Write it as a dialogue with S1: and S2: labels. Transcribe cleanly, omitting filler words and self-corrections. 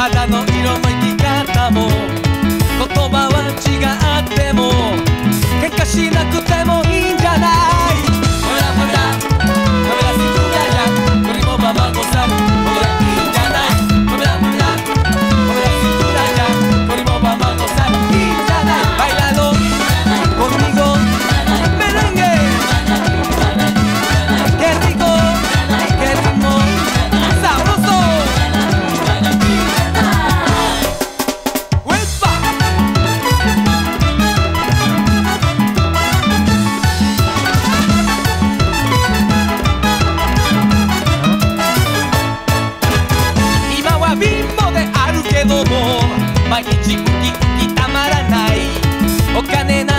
S1: 肌の色も生き方も言葉は違っても喧嘩しなくてもいいんじゃない。ほらほらカメラシクラやこれもママ子さんほらいいんじゃない。ほらほらカメラシクラやこれもママ子さんいいんじゃない。バイラロconmigo merengue qué rico qué ritmo sabroso ¡Huepa! Ima wa bimboであるけども毎日ウキウキたまらないお金ない